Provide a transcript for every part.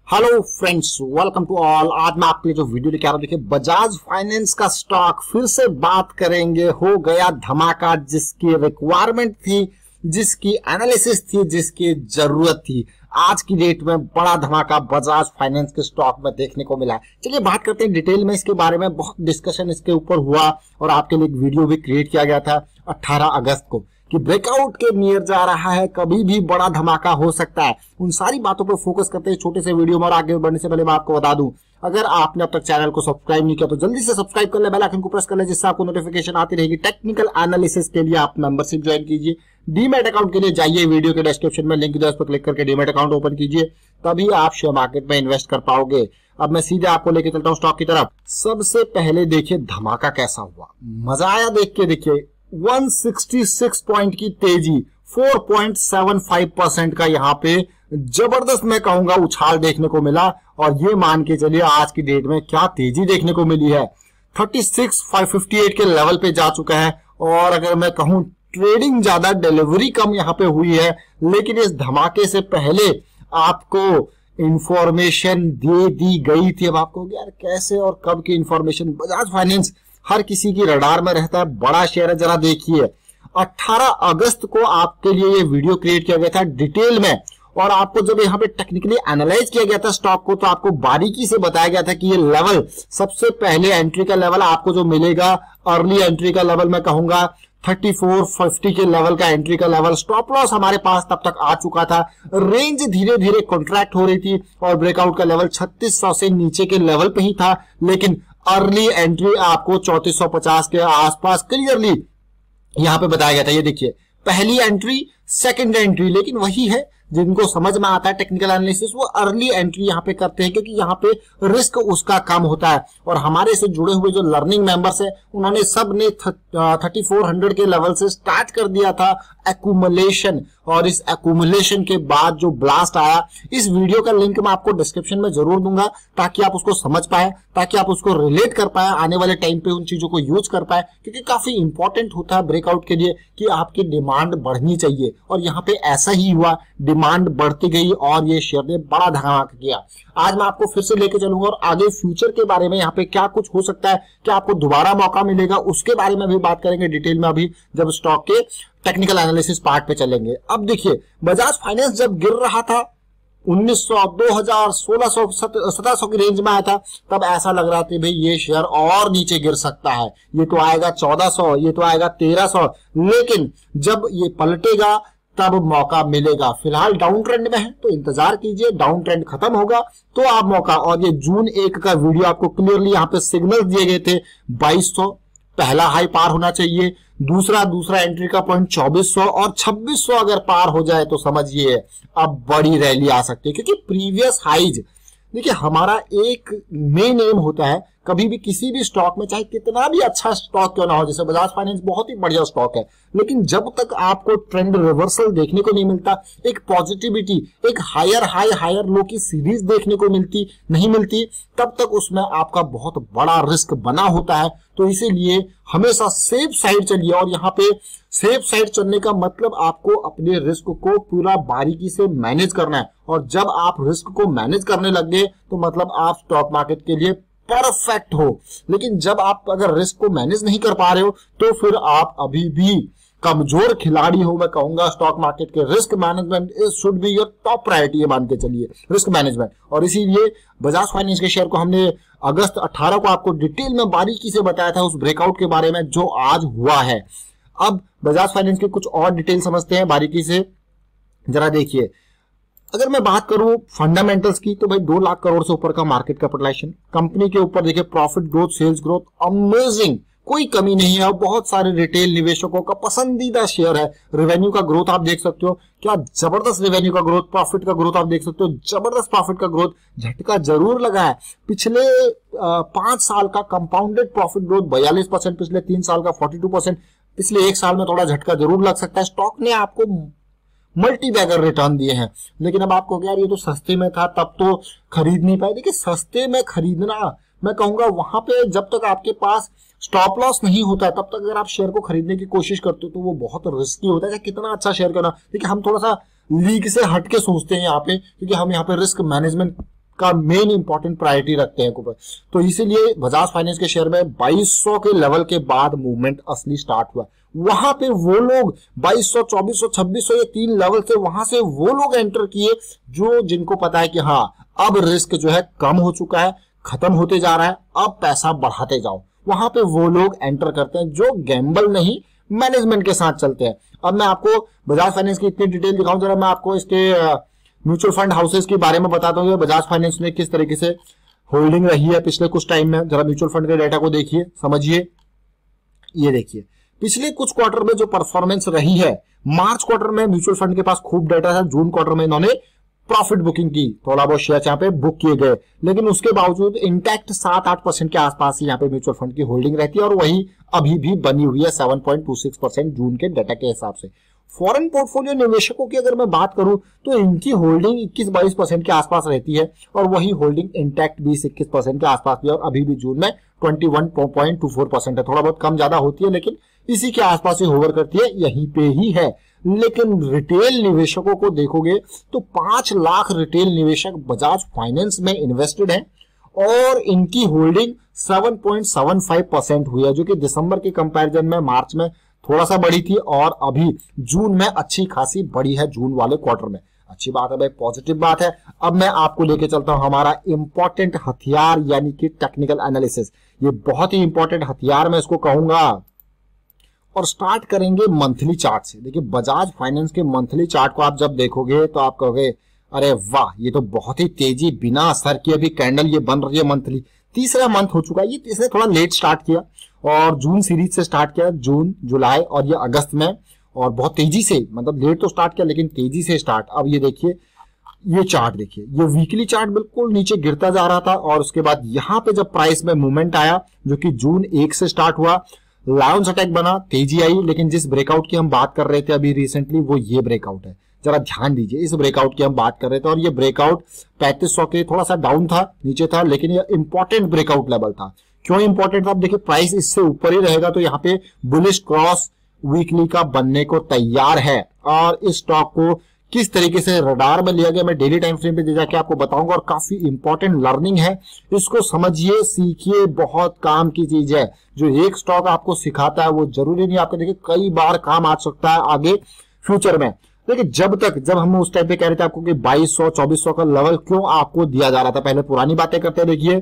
Hello friends, welcome to all. आज मैं आपके लिए जो वीडियो लेके आ रहा हूं, देखिए बजाज फाइनेंस का स्टॉक फिर से बात करेंगे। हो गया धमाका, जिसकी रिक्वायरमेंट थी, जिसकी एनालिसिस थी, जिसकी जरूरत थी, आज की डेट में बड़ा धमाका बजाज फाइनेंस के स्टॉक में देखने को मिला है। चलिए बात करते हैं डिटेल में इसके बारे में। बहुत डिस्कशन इसके ऊपर हुआ और आपके लिए एक वीडियो भी क्रिएट किया गया था 18 अगस्त को कि ब्रेकआउट के नियर जा रहा है, कभी भी बड़ा धमाका हो सकता है। उन सारी बातों पर फोकस करते हैं छोटे से वीडियो में। और आगे बढ़ने से पहले मैं आपको बता दूं, अगर आपने अब तक चैनल को सब्सक्राइब नहीं किया तो जल्दी से सब्सक्राइब कर ले, बेल आइकन को प्रेस कर ले, जिससे आपको नोटिफिकेशन आती रहेगी। टेक्निकल एनालिसिस के लिए आप मेंबरशिप ज्वाइन कीजिए। डीमैट अकाउंट के लिए जाइए, वीडियो के डिस्क्रिप्शन में लिंक है, उस पर क्लिक करके डीमैट अकाउंट ओपन कीजिए, तभी आप शेयर मार्केट में इन्वेस्ट कर पाओगे। अब मैं सीधे आपको लेके चलता हूं स्टॉक की तरफ। सबसे पहले देखिए धमाका कैसा हुआ, मजा आया देख के। देखिए 166 पॉइंट की तेजी, 4.75% का यहाँ पे जबरदस्त मैं कहूंगा उछाल देखने को मिला। और ये मान के चलिए आज की डेट में क्या तेजी देखने को मिली है, 36,558 के लेवल पे जा चुका है। और अगर मैं कहूं ट्रेडिंग ज्यादा, डिलीवरी कम यहाँ पे हुई है, लेकिन इस धमाके से पहले आपको इंफॉर्मेशन दे दी गई थी। अब आपको यार कैसे और कब की इंफॉर्मेशन, बजाज फाइनेंस हर किसी की रडार में रहता है, बड़ा शेयर है। जरा देखिए 18 अगस्त को आपके लिए ये वीडियो क्रिएट किया गया था डिटेल में, और आपको जब यहाँ पे टेक्निकली एनालाइज किया गया था स्टॉक को, तो आपको बारीकी से बताया गया था कि ये लेवल, सबसे पहले एंट्री का लेवल आपको जो मिलेगा, अर्ली एंट्री का लेवल मैं कहूंगा 3450 के लेवल का एंट्री का लेवल। स्टॉप लॉस हमारे पास तब तक आ चुका था, रेंज धीरे धीरे कॉन्ट्रैक्ट हो रही थी और ब्रेकआउट का लेवल 3600 से नीचे के लेवल पे ही था। लेकिन अर्ली एंट्री आपको 3450 के आसपास क्लियरली यहां पे बताया गया था। ये देखिए पहली एंट्री, सेकंड एंट्री, लेकिन वही है जिनको समझ में आता है टेक्निकल एनालिसिस, वो अर्ली एंट्री यहां पे करते हैं, क्योंकि यहां पे रिस्क उसका कम होता है। और हमारे से जुड़े हुए जो लर्निंग मेंबर्स है, उन्होंने सब ने 3400 के लेवल से स्टार्ट कर दिया था एक्यूमुलेशन। और इस एक्यूमुलेशन के बाद जो ब्लास्ट आया, इस वीडियो का लिंक मैं आपको डिस्क्रिप्शन में जरूर दूंगा, ताकि आप उसको समझ पाए, ताकि आप उसको रिलेट कर पाए, आने वाले टाइम पे उन चीजों को यूज कर पाए, क्योंकि काफी इंपॉर्टेंट होता है ब्रेकआउट के लिए कि आपकी डिमांड बढ़नी चाहिए। और यहाँ पे ऐसा ही हुआ, डिमांड बढ़ती गई और ये शेयर ने बड़ा धमाका किया। आज मैं आपको फिर से लेके चलूंगा और आगे फ्यूचर के बारे में, यहाँ पे क्या कुछ हो सकता है, क्या आपको दोबारा मौका मिलेगा, उसके बारे में भी बात करेंगे डिटेल में, अभी जब स्टॉक के टेक्निकल एनालिसिस पार्ट पे चलेंगे। अब देखिए बजाज फाइनेंस जब गिर रहा था 1900, 2000, 1600, 1700 की रेंज में आया था, तब ऐसा लग रहा था भाई ये शेयर और नीचे गिर सकता है, ये तो आएगा 1400, ये तो आएगा 1300। लेकिन जब ये पलटेगा तब मौका मिलेगा। फिलहाल डाउन ट्रेंड में है तो इंतजार कीजिए, डाउन ट्रेंड खत्म होगा तो आप मौका। और ये जून 1 का वीडियो आपको क्लियरली यहाँ पे सिग्नल दिए गए थे, 2200 पहला हाई पार होना चाहिए, दूसरा एंट्री का पॉइंट 2400, और 2600 अगर पार हो जाए तो समझिए अब बड़ी रैली आ सकती है। क्योंकि प्रीवियस हाइज, देखिए हमारा एक मेन एम होता है कभी भी किसी भी स्टॉक में, चाहे कितना भी अच्छा स्टॉक क्यों ना हो, जैसे बजाज फाइनेंस बहुत ही बढ़िया स्टॉक है, लेकिन जब तक आपको ट्रेंड रिवर्सल देखने को नहीं मिलता, एक पॉजिटिविटी, एक हायर हाई हायर लो की सीरीज देखने को नहीं मिलती, तब तक उसमें आपका बहुत बड़ा रिस्क बना होता है। तो इसीलिए हमेशा सेफ साइड चलिए। और यहाँ पे सेफ साइड चलने का मतलब आपको अपने रिस्क को पूरा बारीकी से मैनेज करना है। और जब आप रिस्क को मैनेज करने लग गए तो मतलब आप स्टॉक मार्केट के लिए परफेक्ट हो। लेकिन जब आप अगर रिस्क को मैनेज नहीं कर पा रहे हो तो फिर आप अभी भी कमजोर खिलाड़ी हो। मैं कहूंगा स्टॉक मार्केट के risk management should be your top priority, ये मान के चलिए रिस्क मैनेजमेंट। और इसीलिए बजाज फाइनेंस के शेयर को हमने अगस्त 18 को आपको डिटेल में बारीकी से बताया था उस ब्रेकआउट के बारे में जो आज हुआ है। अब बजाज फाइनेंस के कुछ और डिटेल समझते हैं बारीकी से। जरा देखिए, अगर मैं बात करूं फंडामेंटल्स की, तो भाई 2 लाख करोड़ से ऊपर का मार्केट कैपिटलाइजेशन, कंपनी के ऊपर देखिए profit growth, sales growth amazing, कोई कमी नहीं है। और बहुत सारे रिटेल निवेशकों का पसंदीदा शेयर है। रेवेन्यू का ग्रोथ आप देख सकते हो, क्या जबरदस्त रेवेन्यू का ग्रोथ, प्रॉफिट का ग्रोथ आप देख सकते हो, जबरदस्त प्रॉफिट का ग्रोथ। झटका जरूर लगा है, पिछले 5 साल का कंपाउंडेड प्रॉफिट ग्रोथ 42%, पिछले 3 साल का 42%, पिछले 1 साल में थोड़ा झटका जरूर लग सकता है। स्टॉक ने आपको मल्टी बैगर रिटर्न दिए हैं। लेकिन अब आपको यार ये तो सस्ते में था तब तो खरीद नहीं पाए। देखिए सस्ते में खरीदना, मैं कहूंगा वहां पे जब तक आपके पास स्टॉप लॉस नहीं होता है तब तक अगर आप शेयर को खरीदने की कोशिश करते हो तो वो बहुत रिस्की होता है, कितना अच्छा शेयर करना। देखिए हम थोड़ा सा लीग से हट के सोचते हैं यहाँ पे, क्योंकि हम यहाँ पे रिस्क मैनेजमेंट का मेन इंपॉर्टेंट प्रायोरिटी रखते हैं ऊपर। तो इसीलिए बजाज फाइनेंस के शेयर में 2200 के लेवल के बाद मूवमेंट असली स्टार्ट हुआ। वहां पे वो लोग 2200, 2400, 2600 ये 3 लेवल से वहां से वो लोग एंटर किए जो जिनको पता है कि हाँ अब रिस्क जो है कम हो चुका है, खत्म होते जा रहा है, अब पैसा बढ़ाते जाओ। वहां पे वो लोग एंटर करते हैं जो गैम्बल नहीं मैनेजमेंट के साथ चलते हैं। अब मैं आपको बजाज फाइनेंस की इतनी डिटेल दिखाऊं, जरा मैं आपको इसके म्यूचुअल फंड हाउसेस के बारे में बताता हूँ बजाज फाइनेंस में किस तरीके से होल्डिंग रही है पिछले कुछ टाइम में। जरा म्यूचुअल फंड के डेटा को देखिए, समझिए। ये देखिए पिछले कुछ क्वार्टर में जो परफॉर्मेंस रही है, मार्च क्वार्टर में म्यूचुअल फंड के पास खूब डेटा था, जून क्वार्टर में इन्होंने प्रॉफिट बुकिंग की, थोड़ा बहुत शेयर यहाँ पे बुक किए गए, लेकिन उसके बावजूद इंटैक्ट 7-8% के आसपास ही यहाँ पे म्यूचुअल फंड की होल्डिंग रहती है और वही अभी भी बनी हुई है 7.26% जून के डेटा के हिसाब से। फॉरेन पोर्टफोलियो निवेशकों की अगर मैं बात करूं तो इनकी होल्डिंग 21-22% के आसपास रहती है और वही होल्डिंग इंटैक्ट 20-21% के आसपास भी, और अभी भी जून में 21.24% है। थोड़ा बहुत कम ज्यादा होती है लेकिन इसी के आसपास ही होवर करती है, यहीं पे ही है। लेकिन रिटेल निवेशकों को देखोगे तो 5 लाख रिटेल निवेशक बजाज फाइनेंस में इन्वेस्टेड हैं और इनकी होल्डिंग 7.75% हुई है, जो कि दिसंबर के कंपैरिजन में मार्च में थोड़ा सा बढ़ी थी और अभी जून में अच्छी खासी बढ़ी है, जून वाले क्वार्टर में। अच्छी बात है भाई, पॉजिटिव बात है। अब मैं आपको लेके चलता हूं हमारा इंपॉर्टेंट हथियार यानी कि टेक्निकल एनालिसिस। ये बहुत ही इंपॉर्टेंट हथियार मैं इसको कहूंगा, और स्टार्ट करेंगे मंथली चार्ट से। देखिए बजाज फाइनेंस के मंथली चार्ट को आप जब देखोगे तो आप कहोगे अरे वाह, ये तो बहुत ही तेजी बिना असर किए अभी कैंडल ये बन रही है मंथली। तीसरा मंथ हो चुका है, ये इसने थोड़ा लेट स्टार्ट किया और जून सीरीज से स्टार्ट किया, जून, जुलाई और ये अगस्त में, और बहुत तेजी से, मतलब लेट तो स्टार्ट किया लेकिन तेजी से स्टार्ट। अब ये देखिए, ये चार्ट देखिए, ये वीकली चार्ट बिल्कुल नीचे गिरता जा रहा था और उसके बाद यहाँ पे जब प्राइस में मूवमेंट आया जो कि जून 1 से स्टार्ट हुआ, लायंस अटैक बना, तेजी आई। लेकिन जिस ब्रेकआउट की हम बात कर रहे थे अभी रिसेंटली, वो ये ब्रेकआउट है। जरा ध्यान दीजिए, इस ब्रेकआउट की हम बात कर रहे थे और ये ब्रेकआउट 3500 के थोड़ा सा डाउन था, नीचे था, लेकिन ये इंपॉर्टेंट ब्रेकआउट लेवल था। क्यों इंपॉर्टेंट था? अब देखिए प्राइस इससे ऊपर ही रहेगा तो यहाँ पे बुलिश क्रॉस वीकली का बनने को तैयार है और इस स्टॉक को किस तरीके से रडार में लिया गया मैं डेली टाइम फ्रेम पे जाके आपको बताऊंगा और काफी इंपॉर्टेंट लर्निंग है। इसको समझिए, सीखिए, बहुत काम की चीज है। जो एक स्टॉक आपको सिखाता है वो जरूरी नहीं आपको देखिए कई बार काम आ सकता है आगे फ्यूचर में। देखिए जब हम उस टाइम पे कह रहे थे आपको कि 2200 2400 का लेवल क्यों आपको दिया जा रहा था, पहले पुरानी बातें करते हैं। देखिए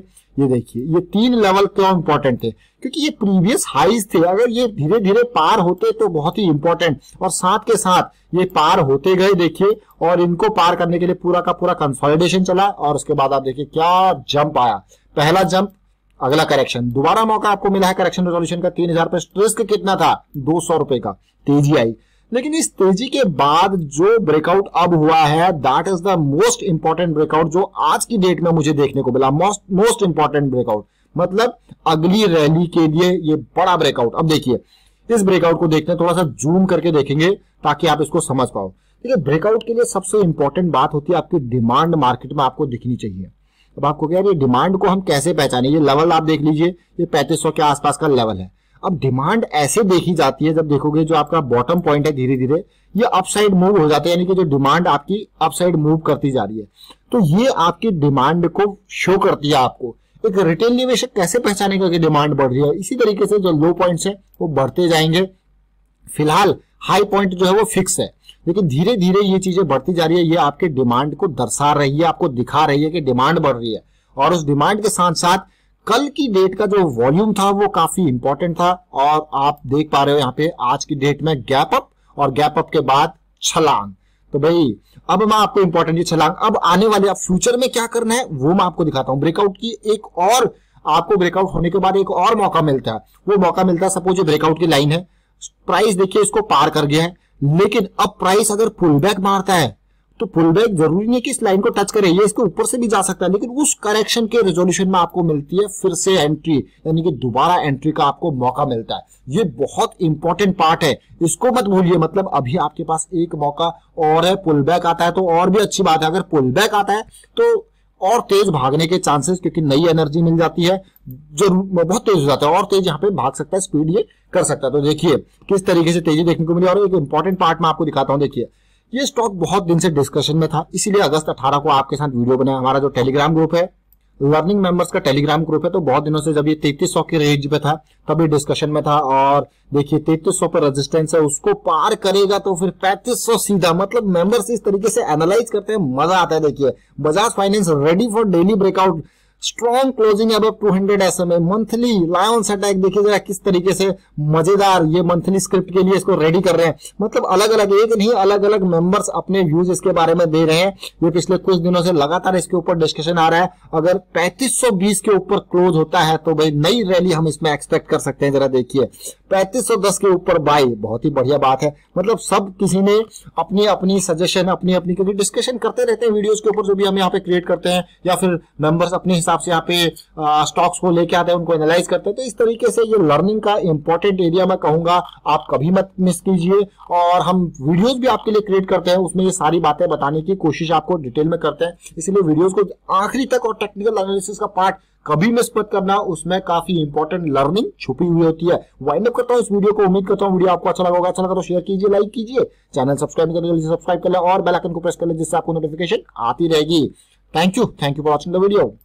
ये 3 लेवल क्यों इंपॉर्टेंट थे, क्योंकि ये प्रीवियस हाईज थे। अगर ये धीरे धीरे पार होते तो बहुत ही इंपॉर्टेंट, और साथ के साथ ये पार होते गए देखिए, और इनको पार करने के लिए पूरा का पूरा कंसोलिडेशन चला और उसके बाद आप देखिए क्या जंप आया। पहला जंप, अगला करेक्शन, दोबारा मौका आपको मिला है करेक्शन रेजोल्यूशन का 3000 पे। रिस्क कितना था? 200 रुपए का तेजी आई। लेकिन इस तेजी के बाद जो ब्रेकआउट अब हुआ है, that is the most important breakout जो आज की डेट में मुझे देखने को मिला। मोस्ट इंपॉर्टेंट ब्रेकआउट, मतलब अगली रैली के लिए ये बड़ा ब्रेकआउट। अब देखिए इस ब्रेकआउट को देखते हैं, थोड़ा सा जूम करके देखेंगे ताकि आप इसको समझ पाओ। देखिए ब्रेकआउट के लिए सबसे इंपॉर्टेंट बात होती है आपकी डिमांड मार्केट में आपको दिखनी चाहिए। अब आपको क्या है, ये डिमांड को हम कैसे पहचाने? ये लेवल आप देख लीजिए, ये 3500 के आसपास का लेवल है। अब डिमांड ऐसे देखी जाती है, जब देखोगे जो आपका बॉटम पॉइंट है धीरे धीरे ये अपसाइड मूव हो जाता है, यानी कि जो डिमांड आपकी अपसाइड मूव करती जा रही है, तो ये आपकी डिमांड को शो करती है आपको। एक रिटेल निवेशक कैसे पहचानेगा कि डिमांड बढ़ रही है? इसी तरीके से जो लो पॉइंट्स है वो बढ़ते जाएंगे। फिलहाल हाई पॉइंट जो है वो फिक्स है, लेकिन धीरे धीरे ये चीजें बढ़ती जा रही है। ये आपके डिमांड को दर्शा रही है, आपको दिखा रही है कि डिमांड बढ़ रही है। और उस डिमांड के साथ साथ कल की डेट का जो वॉल्यूम था वो काफी इंपॉर्टेंट था, और आप देख पा रहे हो यहाँ पे आज की डेट में गैप अप, और गैप अप के बाद छलांग। तो भाई अब मैं आपको इंपॉर्टेंट ये छलांग, अब आने वाले अब फ्यूचर में क्या करना है वो मैं आपको दिखाता हूं। ब्रेकआउट की एक और, आपको ब्रेकआउट होने के बाद एक और मौका मिलता है। वो मौका मिलता है, सपोज ये ब्रेकआउट की लाइन है, प्राइस देखिए इसको पार कर गया है, लेकिन अब प्राइस अगर पुल बैक मारता है तो पुल बैक जरूरी नहीं कि इस लाइन को टच करे, ये इसके ऊपर से भी जा सकता है, लेकिन उस करेक्शन के रेजोल्यूशन में आपको मिलती है फिर से एंट्री, यानी कि दोबारा एंट्री का आपको मौका मिलता है। ये बहुत इंपॉर्टेंट पार्ट है, इसको मत भूलिए। मतलब अभी आपके पास एक मौका और है, पुल बैक आता है तो और भी अच्छी बात है। अगर पुल बैक आता है तो और तेज भागने के चांसेस, क्योंकि नई एनर्जी मिल जाती है, जरूर बहुत तेज हो जाता है और तेज यहाँ पे भाग सकता है, स्पीड ये कर सकता है। तो देखिए किस तरीके से तेजी देखने को मिली। और एक इंपॉर्टेंट पार्ट मैं आपको दिखाता हूँ, देखिए ये स्टॉक बहुत दिन से डिस्कशन में था, इसीलिए अगस्त 18 को आपके साथ वीडियो बनाया। हमारा जो टेलीग्राम ग्रुप है, लर्निंग मेंबर्स का टेलीग्राम ग्रुप है, तो बहुत दिनों से जब ये 3300 के रेंज पे था तभी डिस्कशन में था। और देखिए 3300 पर रेजिस्टेंस है, उसको पार करेगा तो फिर 3500 सीधा, मतलब मेंबर्स इस तरीके से एनालाइज करते हैं, मजा आता है। देखिए Bajaj finance ready for daily breakout, strong closing above 200 SMA, monthly lions attack, देखिए जरा किस तरीके से मजेदार ये मंथली स्क्रिप्ट के लिए इसको रेडी कर रहे हैं। मतलब अलग अलग, एक नहीं अलग अलग मेंबर्स अपने व्यूज इसके बारे में दे रहे हैं। ये पिछले कुछ दिनों से लगातार इसके ऊपर डिस्कशन आ रहा है। अगर 3520 के ऊपर क्लोज होता है तो भाई नई रैली हम इसमें एक्सपेक्ट कर सकते हैं। जरा देखिए 3510 के ऊपर बाई, बहुत ही बढ़िया बात है। मतलब सब किसी ने अपनी अपनी सजेशन, अपनी अपनी, क्योंकि डिस्कशन करते रहते हैं वीडियोस के ऊपर जो भी हम यहाँ पे क्रिएट करते हैं, या फिर मेंबर्स अपने हिसाब से यहाँ पे स्टॉक्स को लेके आते हैं, उनको एनालाइज करते हैं। तो इस तरीके से ये लर्निंग का इंपॉर्टेंट एरिया मैं कहूंगा आप कभी मत मिस कीजिए। और हम वीडियोस भी आपके लिए क्रिएट करते हैं, उसमें ये सारी बातें बताने की कोशिश आपको डिटेल में करते हैं, इसलिए वीडियोस को आखिरी तक, और टेक्निकल एनालिसिस का पार्ट कभी मिस मत करना, उसमें काफी इंपॉर्टेंट लर्निंग छुपी हुई होती है। वाइंड अप करता हूं इस वीडियो को, उम्मीद करता हूं वीडियो आपको अच्छा लगा होगा। अच्छा लगा तो शेयर कीजिए, लाइक कीजिए, चैनल सब्सक्राइब करके जल्दी सब्सक्राइब कर ले और बेल आइकन को प्रेस कर ले, जिससे आपको नोटिफिकेशन आती रहेगी। Thank you for watching the video.